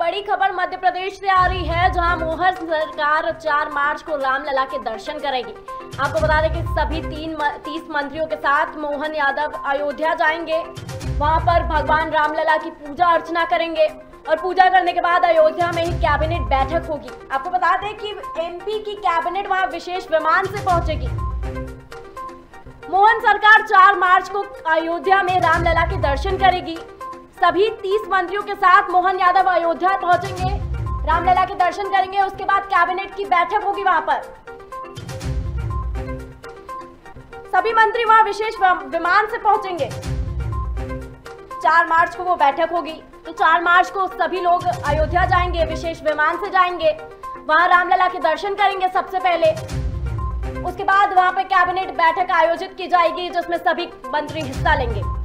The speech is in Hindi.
बड़ी खबर मध्य प्रदेश से आ रही है, जहां मोहन सरकार 4 मार्च को रामलला के दर्शन करेगी। आपको बता दें कि सभी 30 मंत्रियों के साथ मोहन यादव अयोध्या जाएंगे। वहां पर भगवान रामलला की पूजा अर्चना करेंगे और पूजा करने के बाद अयोध्या में ही कैबिनेट बैठक होगी। आपको बता दें कि एमपी की कैबिनेट वहां विशेष विमान से पहुंचेगी। मोहन सरकार 4 मार्च को अयोध्या में रामलला के दर्शन करेगी। सभी 30 मंत्रियों के साथ मोहन यादव अयोध्या पहुंचेंगे, रामलला के दर्शन करेंगे। उसके बाद कैबिनेट की बैठक होगी। वहां पर सभी मंत्री वहां विशेष विमान से पहुंचेंगे। 4 मार्च को वो बैठक होगी, तो 4 मार्च को सभी लोग अयोध्या जाएंगे, विशेष विमान से जाएंगे, वहां रामलला के दर्शन करेंगे सबसे पहले। उसके बाद वहां पे कैबिनेट बैठक आयोजित की जाएगी, जिसमें सभी मंत्री हिस्सा लेंगे।